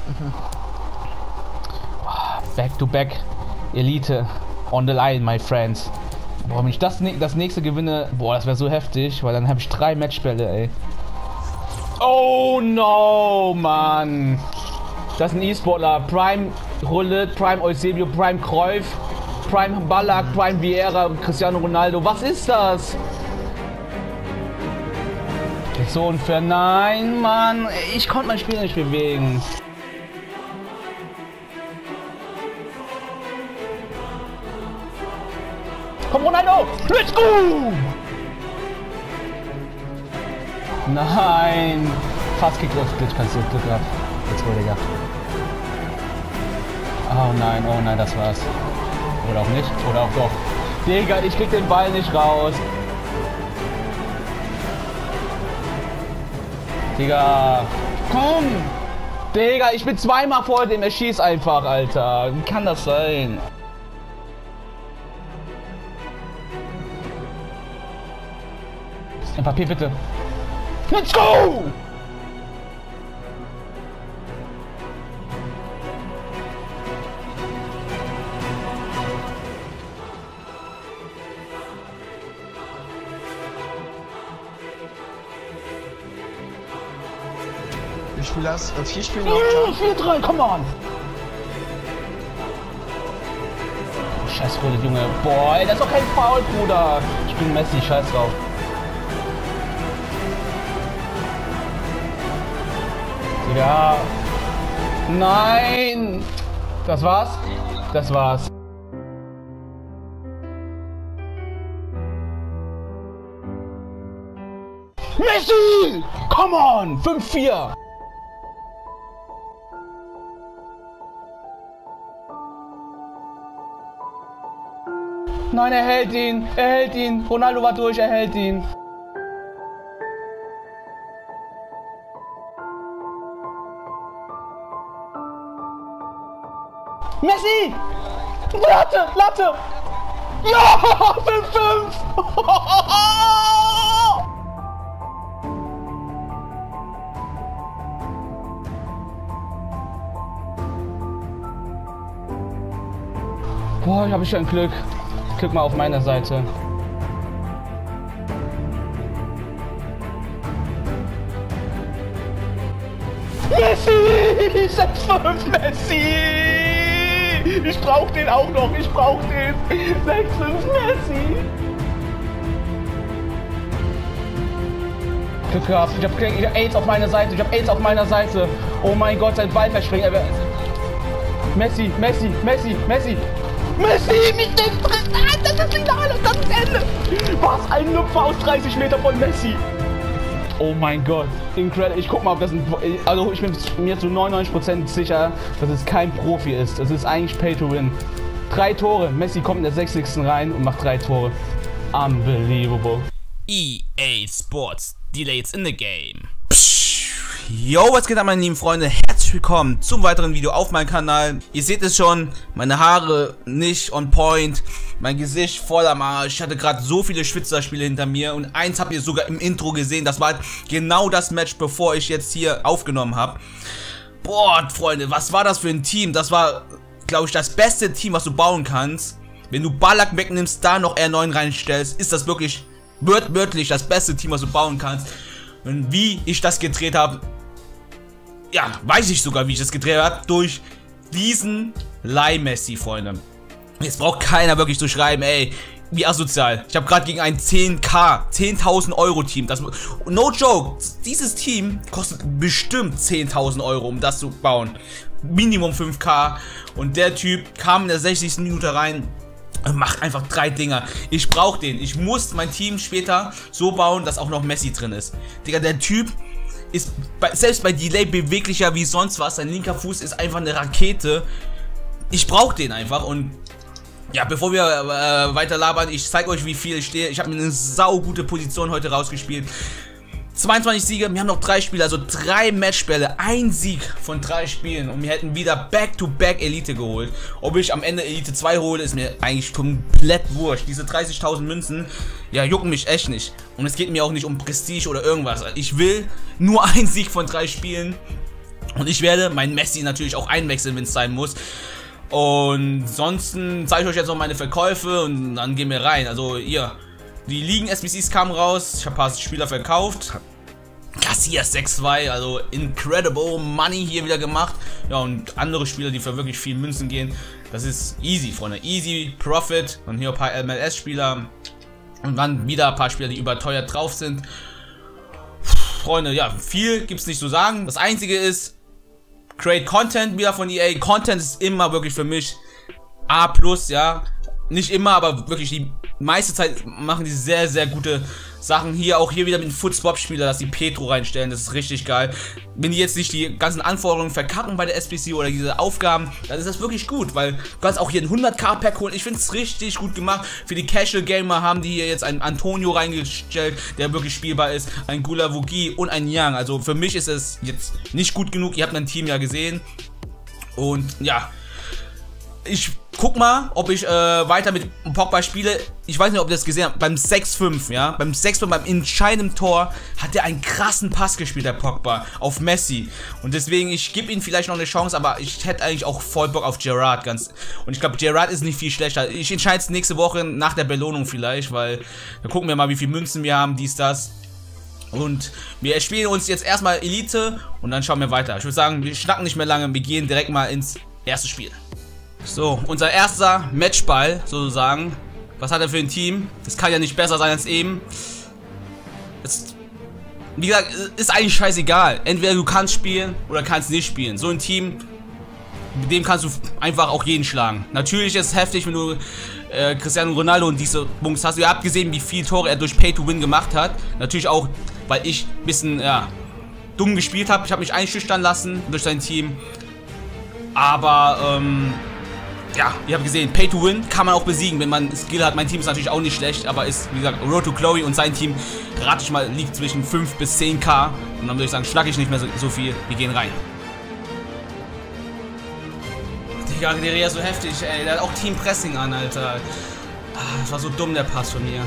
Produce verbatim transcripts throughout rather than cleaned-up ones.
Back to back Elite on the line, my friends. Boah, wenn ich das, das nächste gewinne, boah, das wäre so heftig, weil dann habe ich drei Matchbälle, ey. Oh no, Mann. Das ist ein E-Sportler. Prime Rullet, Prime Eusebio, Prime Cruyff, Prime Ballack, Prime Vieira, Cristiano Ronaldo. Was ist das? Das ist so unfair. Nein, Mann. Ich konnte mein Spiel nicht bewegen. Komm, Ronaldo! Let's go! Nein! Fast gegriffen, Glitch passiert, Glück gehabt. Jetzt wohl, Digga. Oh nein, oh nein, das war's. Oder auch nicht, oder auch doch. Digga, ich krieg den Ball nicht raus. Digga, komm! Digga, ich bin zweimal vor dem, er schießt einfach, Alter. Wie kann das sein? Papier bitte. Let's go! Wie viel hast du? Vier Spiele noch? vier drei, come on! Scheiß Rolle, Junge. Boah, ey, das ist doch kein Foul, Bruder. Ich bin Messi, scheiß drauf. Ja. Nein! Das war's? Das war's. Messi! Come on! fünf vier! Nein, er hält ihn! Er hält ihn! Ronaldo war durch, er hält ihn! Messi! Latte! Latte! Ja! fünf fünf! Boah, ich habe schon Glück. Glück mal auf meiner Seite. Messi! sechs fünf Messi! Ich brauch den auch noch, ich brauch den. sechs fünf Messi. Glück gehabt, ich hab, ich hab AIDS auf meiner Seite, ich hab AIDS auf meiner Seite. Oh mein Gott, sein Ball verspringt. Messi, Messi, Messi, Messi. Messi mit dem Tritt. Nein, das ist Finale, das ist Ende. Was, ein Lupfer aus dreißig Meter von Messi. Oh mein Gott, incredible. Ich guck mal, ob das ein... Also ich bin mir zu neunundneunzig Prozent sicher, dass es kein Profi ist. Es ist eigentlich Pay to Win. Drei Tore. Messi kommt in der sechzigsten rein und macht drei Tore. Unbelievable. E A Sports. Delays in the game. Yo, was geht ab, meine lieben Freunde? Herzlich willkommen zum weiteren Video auf meinem Kanal. Ihr seht es schon, meine Haare nicht on point, mein Gesicht voll am Arsch. Ich hatte gerade so viele Schwitzerspiele hinter mir und eins habt ihr sogar im Intro gesehen. Das war genau das Match, bevor ich jetzt hier aufgenommen habe. Boah, Freunde, was war das für ein Team? Das war, glaube ich, das beste Team, was du bauen kannst. Wenn du Ballack wegnimmst, da noch R neun reinstellst, ist das wirklich wörtlich das beste Team, was du bauen kannst. Und wie ich das gedreht habe, ja, weiß ich sogar, wie ich das gedreht habe, durch diesen Leih-Messi, Freunde. Jetzt braucht keiner wirklich zu schreiben, ey, wie asozial. Ich habe gerade gegen ein zehn K, zehntausend Euro Team, das, no joke, dieses Team kostet bestimmt zehntausend Euro, um das zu bauen. Minimum fünf K. Und der Typ kam in der sechzigsten Minute rein. Macht einfach drei Dinger. Ich brauche den. Ich muss mein Team später so bauen, dass auch noch Messi drin ist. Digga, der Typ ist bei, selbst bei Delay beweglicher wie sonst was. Sein linker Fuß ist einfach eine Rakete. Ich brauche den einfach. Und ja, bevor wir äh, weiter labern, ich zeige euch, wie viel ich stehe. Ich habe mir eine saugute Position heute rausgespielt. zweiundzwanzig Siege, wir haben noch drei Spiele, also drei Matchbälle, ein Sieg von drei Spielen und wir hätten wieder Back-to-Back Elite geholt. Ob ich am Ende Elite zwei hole, ist mir eigentlich komplett wurscht. Diese dreißigtausend Münzen, ja, jucken mich echt nicht. Und es geht mir auch nicht um Prestige oder irgendwas. Ich will nur einen Sieg von drei Spielen Und ich werde mein Messi natürlich auch einwechseln, wenn es sein muss. Und sonst zeige ich euch jetzt noch meine Verkäufe und dann gehen wir rein. Also hier, die Ligen-S B Cs kamen raus, ich habe ein paar Spieler verkauft. Casillas sechs zwei, also incredible money hier wieder gemacht. Ja, und andere Spieler, die für wirklich viel Münzen gehen. Das ist easy, Freunde. Easy Profit. Und hier ein paar M L S-Spieler. Und dann wieder ein paar Spieler, die überteuert drauf sind. Freunde, ja, viel gibt es nicht zu sagen. Das Einzige ist, Create Content wieder von E A. Content ist immer wirklich für mich A plus, ja. Nicht immer, aber wirklich die meiste Zeit machen die sehr, sehr gute Sachen. Hier auch hier wieder mit dem Foot-Swap-Spieler, dass die Petro reinstellen. Das ist richtig geil. Wenn die jetzt nicht die ganzen Anforderungen verkacken bei der S B C oder diese Aufgaben, dann ist das wirklich gut, weil du kannst auch hier ein hundert-K-Pack holen. Ich finde es richtig gut gemacht. Für die Casual-Gamer haben die hier jetzt einen Antonio reingestellt, der wirklich spielbar ist. Ein Gulavogi und ein Young. Also für mich ist es jetzt nicht gut genug. Ihr habt mein Team ja gesehen. Und ja, ich guck mal, ob ich äh, weiter mit Pogba spiele. Ich weiß nicht, ob ihr das gesehen habt. Beim sechs fünf, ja, beim sechs fünf, beim entscheidenden Tor hat er einen krassen Pass gespielt, der Pogba, auf Messi. Und deswegen, ich gebe ihm vielleicht noch eine Chance, aber ich hätte eigentlich auch voll Bock auf Gerrard. Ganz. Und ich glaube, Gerrard ist nicht viel schlechter. Ich entscheide es nächste Woche nach der Belohnung vielleicht, weil da gucken wir mal, wie viel Münzen wir haben, dies, das. Und wir spielen uns jetzt erstmal Elite und dann schauen wir weiter. Ich würde sagen, wir schnacken nicht mehr lange, wir gehen direkt mal ins erste Spiel. So, unser erster Matchball sozusagen. Was hat er für ein Team? Das kann ja nicht besser sein als eben. Das, wie gesagt, ist eigentlich scheißegal. Entweder du kannst spielen oder kannst nicht spielen. So ein Team, mit dem kannst du einfach auch jeden schlagen. Natürlich ist es heftig, wenn du äh, Cristiano Ronaldo und diese Bunks hast. Ihr habt gesehen, wie viele Tore er durch Pay to Win gemacht hat. Natürlich auch, weil ich ein bisschen ja, dumm gespielt habe. Ich habe mich einschüchtern lassen durch sein Team. Aber, ähm... ja, ihr habt gesehen, Pay to Win kann man auch besiegen, wenn man Skill hat. Mein Team ist natürlich auch nicht schlecht, aber ist, wie gesagt, Road to Glory und sein Team, rate ich mal, liegt zwischen fünf bis zehn K. Und dann würde ich sagen, schnack ich nicht mehr so, so viel. Wir gehen rein. Digga, der Rea ist so heftig, ey. Der hat auch Team Pressing an, Alter. Ah, das war so dumm, der Pass von mir.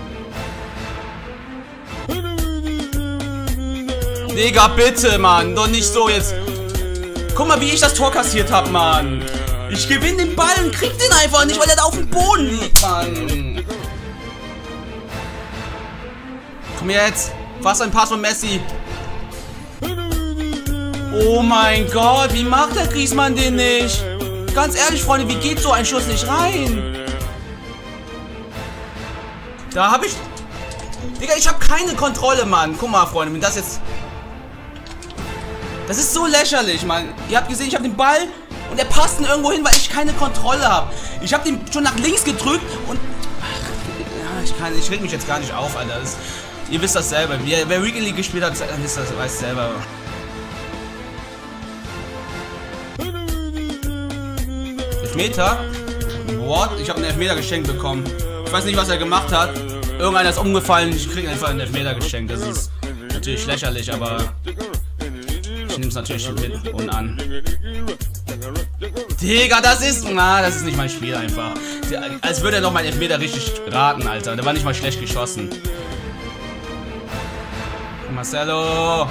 Digga, bitte, Mann. Doch nicht so jetzt. Guck mal, wie ich das Tor kassiert habe, Mann. Ich gewinne den Ball und krieg den einfach nicht, weil er da auf dem Boden liegt, Mann. Komm jetzt. Was ein Pass von Messi. Oh mein Gott, wie macht der Griezmann den nicht? Ganz ehrlich, Freunde, wie geht so ein Schuss nicht rein? Da habe ich... Digga, ich habe keine Kontrolle, Mann. Guck mal, Freunde, wenn das jetzt... Das ist so lächerlich, Mann. Ihr habt gesehen, ich habe den Ball... Und er passt ihn irgendwo hin, weil ich keine Kontrolle habe. Ich habe den schon nach links gedrückt und... Ach, ja, ich kann... Ich reg mich jetzt gar nicht auf, Alter. Das, ihr wisst das selber. Wer, wer Weekend League gespielt hat, wisst das, weiß selber. Elfmeter? What? Ich habe einen Elfmeter geschenkt bekommen. Ich weiß nicht, was er gemacht hat. Irgendeiner ist umgefallen. Ich kriege einfach einen Elfmeter geschenkt. Das ist natürlich lächerlich, aber... Ich nehme es natürlich mit und an. Digga, das ist... Na, das ist nicht mein Spiel einfach. Als würde er noch mein Elfmeter richtig raten, Alter. Der war nicht mal schlecht geschossen. Marcelo.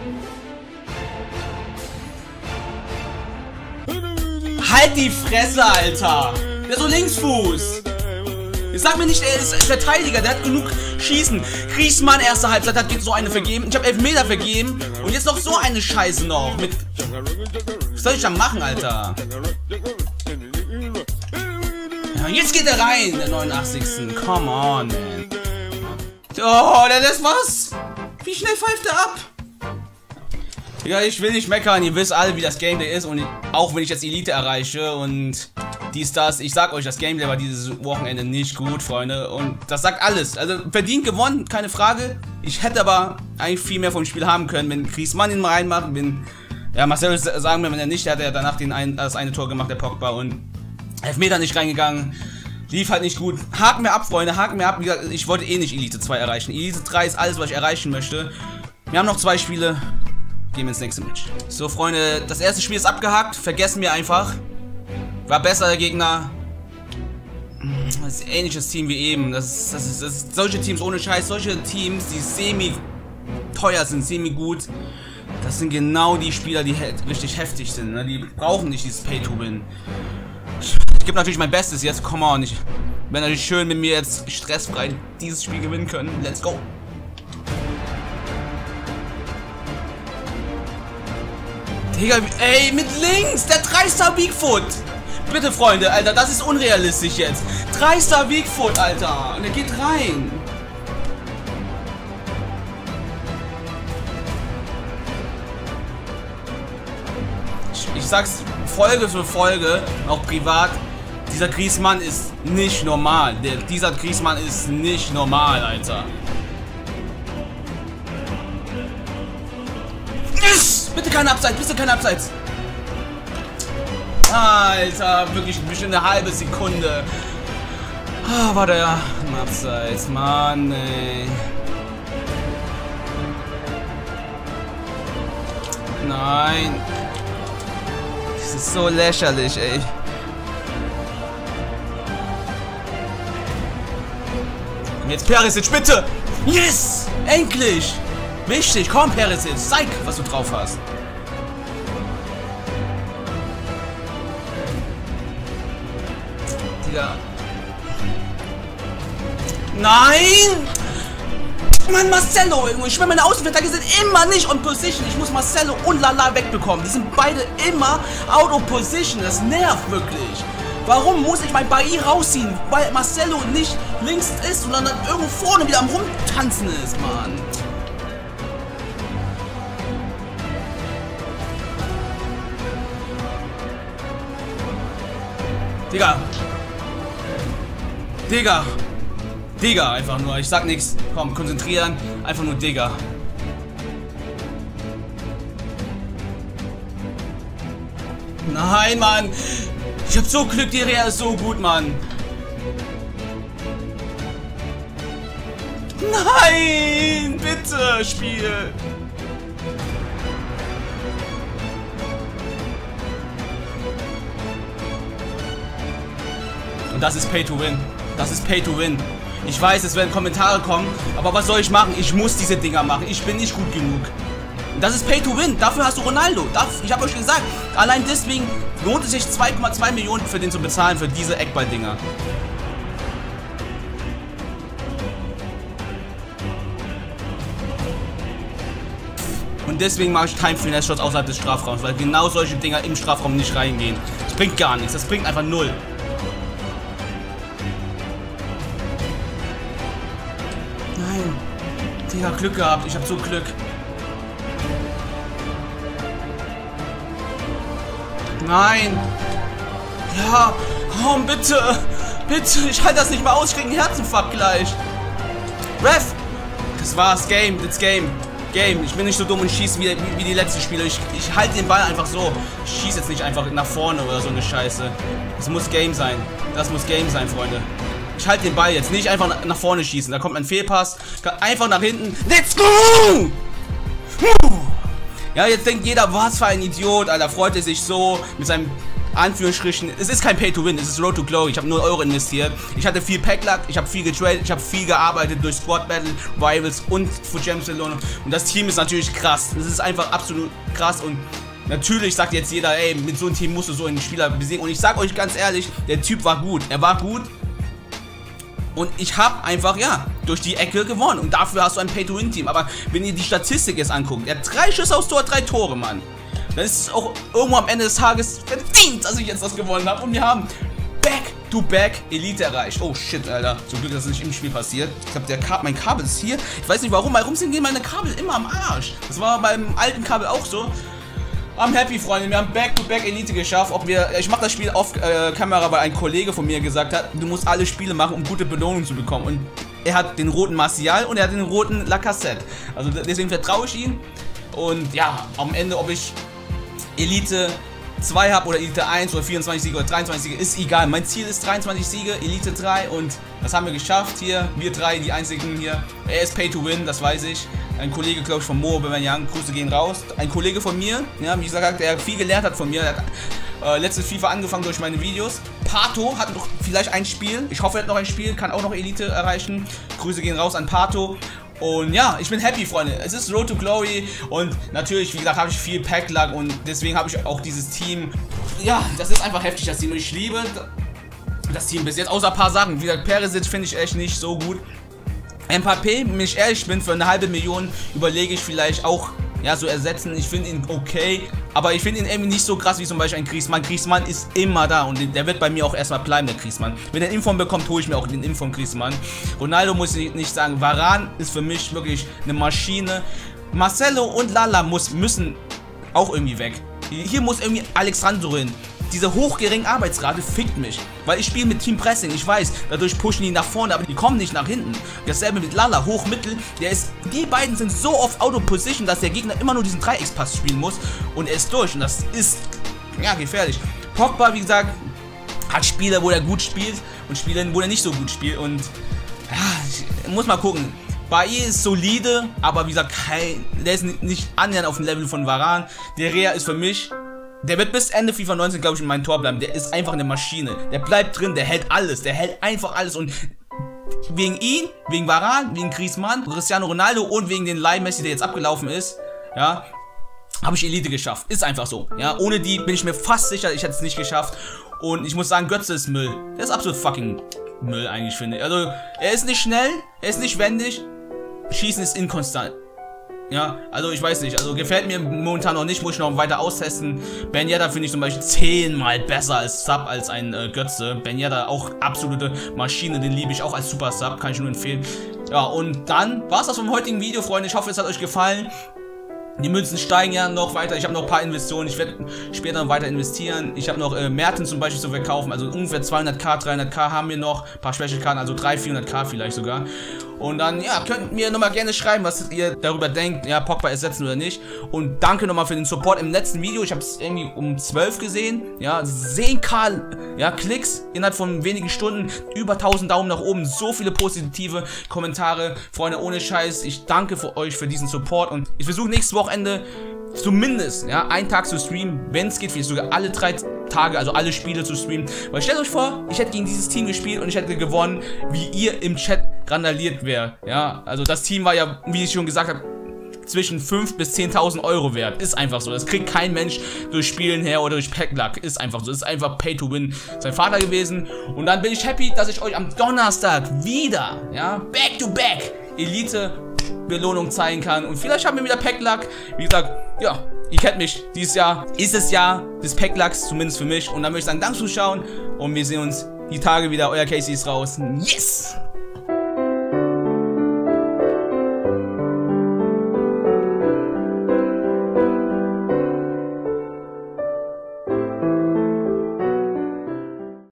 Halt die Fresse, Alter. Der ist so Linksfuß. Ich sag mir nicht, er ist Verteidiger, der hat genug Schießen. Griezmann, erste Halbzeit, hat so eine vergeben. Ich habe Elfmeter vergeben. Und jetzt noch so eine Scheiße noch. Mit... Was soll ich da machen, Alter? Ja, jetzt geht er rein, der neunundachtzigste Come on, man. Oh, der lässt was? Wie schnell pfeift er ab? Ja, ich will nicht meckern. Ihr wisst alle, wie das Gameplay ist. Und auch wenn ich jetzt Elite erreiche und dies, das. Ich sag euch, das Gameplay war dieses Wochenende nicht gut, Freunde. Und das sagt alles. Also verdient gewonnen, keine Frage. Ich hätte aber eigentlich viel mehr vom Spiel haben können, wenn Griezmann ihn mal reinmacht. Wenn, ja, Marcelo sagen wir, wenn er nicht, der hat er danach den ein, das eine Tor gemacht, der Pogba. Und Elfmeter nicht reingegangen. Lief halt nicht gut. Haken wir ab, Freunde. Haken wir ab. Wie gesagt, ich wollte eh nicht Elite zwei erreichen. Elite drei ist alles, was ich erreichen möchte. Wir haben noch zwei Spiele. Gehen wir ins nächste Match. So, Freunde, das erste Spiel ist abgehakt. Vergessen wir einfach. War besser der Gegner. Das ist ein ähnliches Team wie eben. Das ist, das ist, das ist solche Teams ohne Scheiß, solche Teams, die semi teuer sind, semi gut. Das Das sind genau die Spieler, die he richtig heftig sind. Ne? Die brauchen nicht dieses Pay-to-Win. Ich gebe natürlich mein Bestes jetzt. Come on. Ich wäre natürlich schön, wenn wir jetzt stressfrei dieses Spiel gewinnen können. Let's go. Digga, ey, mit links. Der drei Star Bigfoot. Bitte, Freunde, Alter. Das ist unrealistisch jetzt. drei Star Bigfoot, Alter. Und er geht rein. Ich sag's Folge für Folge, auch privat, dieser Griezmann ist nicht normal. Der, dieser Griezmann ist nicht normal, Alter. Yes! Bitte kein Abseits, bitte kein Abseits. Alter, wirklich bestimmt eine halbe Sekunde. Ah, war der ein Abseits, Mann, ey. Nein. Das ist so lächerlich, ey. Und jetzt Perisic, bitte! Yes! Endlich! Wichtig, komm Perisic, zeig, was du drauf hast. Digga. Nein! Mann, Marcelo, ich schwöre, meine Außenverteidiger sind immer nicht on position. Ich muss Marcelo und Lala wegbekommen. Die sind beide immer out of position. Das nervt wirklich. Warum muss ich mein Bailly rausziehen? Weil Marcelo nicht links ist, sondern dann irgendwo vorne wieder am Rumtanzen ist, Mann. Digga. Digga. Digga, einfach nur. Ich sag nichts. Komm, konzentrieren. Einfach nur Digga. Nein, Mann. Ich hab so Glück, die Reha ist so gut, Mann. Nein, bitte, Spiel. Und das ist Pay to Win. Das ist Pay to Win. Ich weiß, es werden Kommentare kommen, aber was soll ich machen? Ich muss diese Dinger machen. Ich bin nicht gut genug. Und das ist Pay to Win. Dafür hast du Ronaldo. Ich habe euch gesagt, allein deswegen lohnt es sich zwei Komma zwei Millionen für den zu bezahlen, für diese Eckball-Dinger. Und deswegen mache ich Time Finesse Shots außerhalb des Strafraums, weil genau solche Dinger im Strafraum nicht reingehen. Das bringt gar nichts. Das bringt einfach null. Nein. Digga, Glück gehabt. Ich habe so Glück. Nein. Ja. Komm, bitte. Bitte. Ich halte das nicht mehr aus. Ich krieg einen Herzinfarkt gleich. Ref. Das war's. Game. It's Game. Game. Ich bin nicht so dumm und schieße wie, wie, wie die letzten Spiele. Ich, ich halte den Ball einfach so. Ich schieße jetzt nicht einfach nach vorne oder so eine Scheiße. Das muss Game sein. Das muss Game sein, Freunde. Ich halte den Ball jetzt. Nicht einfach nach vorne schießen. Da kommt ein Fehlpass. Einfach nach hinten. Let's go! Ja, jetzt denkt jeder, was für ein Idiot. Alter, freut er sich so mit seinem Anführungsstrichen. Es ist kein Pay-to-Win, es ist Road to Glory. Ich habe null Euro investiert. Ich hatte viel Packluck, ich habe viel getradet, ich habe viel gearbeitet durch Squad Battle, Rivals und Fujian Barcelona. Und das Team ist natürlich krass. Das ist einfach absolut krass. Und natürlich sagt jetzt jeder, ey, mit so einem Team musst du so einen Spieler besiegen. Und ich sag euch ganz ehrlich, der Typ war gut. Er war gut. Und ich habe einfach, ja, durch die Ecke gewonnen. Und dafür hast du ein Pay-to-Win-Team. Aber wenn ihr die Statistik jetzt anguckt, er hat drei Schüsse aufs Tor, drei Tore, Mann. Dann ist es auch irgendwo am Ende des Tages verdient, dass ich jetzt das gewonnen habe. Und wir haben Back-to-Back Elite erreicht. Oh shit, Alter. Zum Glück, dass es nicht im Spiel passiert. Ich glaube, der Ka mein Kabel ist hier. Ich weiß nicht warum. Warum sind meine Kabel immer am Arsch? Das war beim alten Kabel auch so. I'm happy, Freunde. Wir haben Back-to-Back Elite geschafft. Ob wir, ich mache das Spiel auf äh, Kamera, weil ein Kollege von mir gesagt hat, du musst alle Spiele machen, um gute Belohnungen zu bekommen. Und er hat den roten Martial und er hat den roten Lacazette. Also deswegen vertraue ich ihm. Und ja, am Ende, ob ich Elite zwei habe oder Elite eins oder vierundzwanzig Siege oder dreiundzwanzig Siege, ist egal. Mein Ziel ist dreiundzwanzig Siege, Elite drei und das haben wir geschafft hier. Wir drei, die einzigen hier. Er ist Pay to Win, das weiß ich. Ein Kollege, glaube ich, von Mo Aubameyang, Grüße gehen raus. Ein Kollege von mir, ja, wie gesagt, der viel gelernt hat von mir. Er hat äh, letztes FIFA angefangen durch meine Videos. Pato hat noch vielleicht ein Spiel. Ich hoffe, er hat noch ein Spiel, kann auch noch Elite erreichen. Grüße gehen raus an Pato. Und ja, ich bin happy, Freunde. Es ist Road to Glory und natürlich, wie gesagt, habe ich viel Pack-Luck und deswegen habe ich auch dieses Team. Ja, das ist einfach heftig, das Team. Und ich liebe das Team bis jetzt, außer ein paar Sachen. Wie gesagt, Perisic finde ich echt nicht so gut. Mbappé, wenn ich ehrlich bin, für eine halbe Million überlege ich vielleicht auch, ja, so ersetzen. Ich finde ihn okay, aber ich finde ihn irgendwie nicht so krass wie zum Beispiel ein Griezmann. Griezmann ist immer da und der wird bei mir auch erstmal bleiben, der Griezmann. Wenn er einen Inform bekommt, hole ich mir auch den Inform Griezmann. Ronaldo muss ich nicht sagen. Varane ist für mich wirklich eine Maschine. Marcelo und Lala muss, müssen auch irgendwie weg. Hier muss irgendwie Alexandro hin. Diese hochgeringe Arbeitsrate fickt mich, weil ich spiele mit Team Pressing, ich weiß, dadurch pushen die nach vorne, aber die kommen nicht nach hinten. Dasselbe mit Lala, hoch, mittel, der ist, die beiden sind so oft Auto-Position, dass der Gegner immer nur diesen Dreieckspass spielen muss und er ist durch und das ist, ja, gefährlich. Pogba, wie gesagt, hat Spieler, wo er gut spielt und Spieler, wo er nicht so gut spielt und, ja, ich muss mal gucken. Bailly ist solide, aber wie gesagt, kein, der ist nicht annähernd auf dem Level von Varane. Der Rea ist für mich... Der wird bis Ende FIFA neunzehn, glaube ich, in meinem Tor bleiben. Der ist einfach eine Maschine. Der bleibt drin, der hält alles. Der hält einfach alles. Und wegen ihn, wegen Varane, wegen Griezmann, Cristiano Ronaldo und wegen den Leih-Messi, der jetzt abgelaufen ist, ja, habe ich Elite geschafft. Ist einfach so. Ja, ohne die bin ich mir fast sicher, ich hätte es nicht geschafft. Und ich muss sagen, Götze ist Müll. Der ist absolut fucking Müll eigentlich, finde ich. Also, er ist nicht schnell, er ist nicht wendig. Schießen ist inkonstant. Ja, also ich weiß nicht, also gefällt mir momentan noch nicht, muss ich noch weiter austesten. Ben Yedder finde ich zum Beispiel zehnmal besser als Sub als ein äh, Götze. Ben Yedder auch absolute Maschine, den liebe ich auch als Super Sub, kann ich nur empfehlen. Ja, und dann war es das vom heutigen Video, Freunde. Ich hoffe, es hat euch gefallen. Die Münzen steigen ja noch weiter. Ich habe noch ein paar Investitionen. Ich werde später noch weiter investieren. Ich habe noch äh, Merten zum Beispiel zu verkaufen. Also ungefähr zweihunderttausend, dreihunderttausend haben wir noch. Ein paar Special-Karten, also dreihundert, vierhunderttausend vielleicht sogar. Und dann, ja, könnt mir nochmal gerne schreiben, was ihr darüber denkt. Ja, Pogba ersetzen oder nicht. Und danke nochmal für den Support im letzten Video. Ich habe es irgendwie um zwölf gesehen. Ja, zehn K ja, Klicks innerhalb von wenigen Stunden. Über tausend Daumen nach oben. So viele positive Kommentare. Freunde, ohne Scheiß. Ich danke für euch für diesen Support. Und ich versuche nächste Woche Wochenende zumindest, ja, einen Tag zu streamen, wenn es geht, vielleicht sogar alle drei Tage, also alle Spiele zu streamen, weil stellt euch vor, ich hätte gegen dieses Team gespielt und ich hätte gewonnen, wie ihr im Chat randaliert wäre, ja, also das Team war ja, wie ich schon gesagt habe, zwischen fünftausend bis zehntausend Euro wert, ist einfach so, das kriegt kein Mensch durch Spielen her oder durch Pack-Luck, ist einfach so, ist einfach Pay to Win, sein Vater gewesen und dann bin ich happy, dass ich euch am Donnerstag wieder, ja, back to back, Elite Belohnung zeigen kann und vielleicht haben wir wieder Pack-Luck. Wie gesagt, ja, ihr kennt mich. Dieses Jahr ist das Jahr des Pack-Lucks, zumindest für mich. Und dann möchte ich sagen, danke fürs Zuschauen und wir sehen uns die Tage wieder. Euer Casey ist raus. Yes!